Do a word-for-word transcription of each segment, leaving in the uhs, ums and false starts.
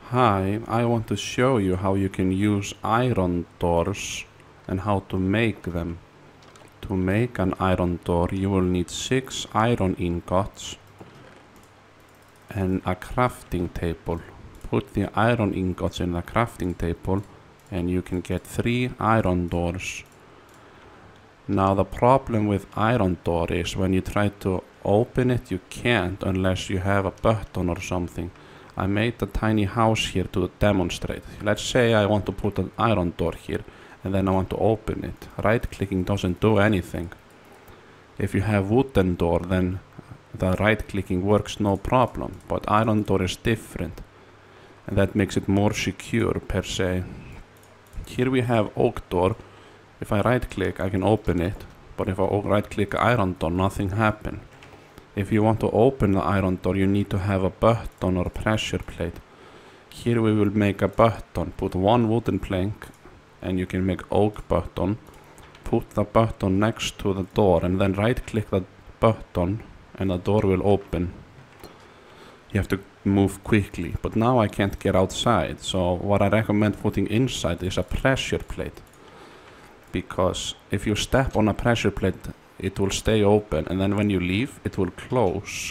Hi, I want to show you how you can use iron doors and how to make them. To make an iron door you will need six iron ingots and a crafting table. Put the iron ingots in the crafting table and you can get three iron doors. Now the problem with iron door is when you try to open it you can't unless you have a button or something. I made a tiny house here to demonstrate. Let's say I want to put an iron door here and then I want to open it. Right clicking doesn't do anything. If you have wooden door then the right clicking works no problem, but iron door is different and that makes it more secure per se. Here we have oak door. If I right click I can open it, but if I right click iron door nothing happens. If you want to open the iron door you need to have a button or a pressure plate. Here we will make a button. Put one wooden plank and you can make oak button. Put the button next to the door and then right click the button and the door will open. You have to move quickly, but now I can't get outside, so what I recommend putting inside is a pressure plate, because if you step on a pressure plate it will stay open and then when you leave it will close.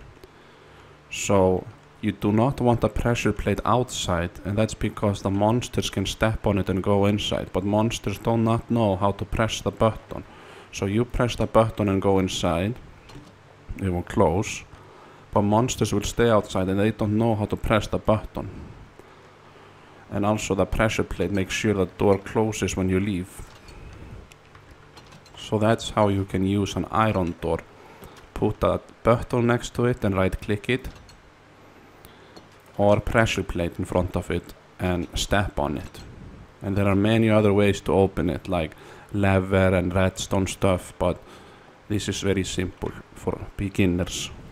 So you do not want a pressure plate outside, and that's because the monsters can step on it and go inside, but monsters do not know how to press the button. So you press the button and go inside, it will close, but monsters will stay outside and they don't know how to press the button. And also the pressure plate makes sure the door closes when you leave. So that's how you can use an iron door. Put a button next to it and right click it, or pressure plate in front of it and step on it. And there are many other ways to open it, like lever and redstone stuff, but this is very simple for beginners.